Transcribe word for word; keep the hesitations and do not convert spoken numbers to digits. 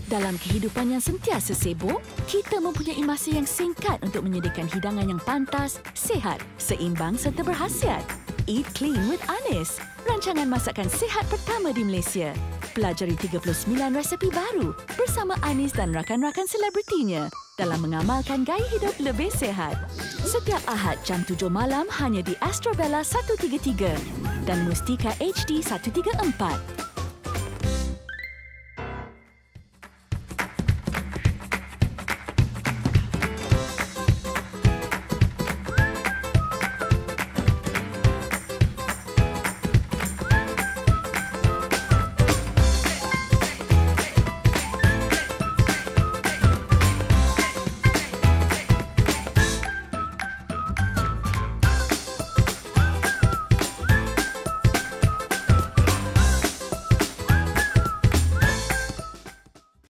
Dalam kehidupan yang sentiasa sibuk, kita mempunyai masa yang singkat untuk menyediakan hidangan yang pantas, sihat, seimbang serta berkhasiat. Eat Clean with Anis, rancangan masakan sihat pertama di Malaysia. Pelajari tiga puluh sembilan resepi baru bersama Anis dan rakan-rakan selebritinya dalam mengamalkan gaya hidup lebih sihat. Setiap Ahad jam tujuh malam hanya di Astro Bella seratus tiga puluh tiga dan Mustika H D seratus tiga puluh empat.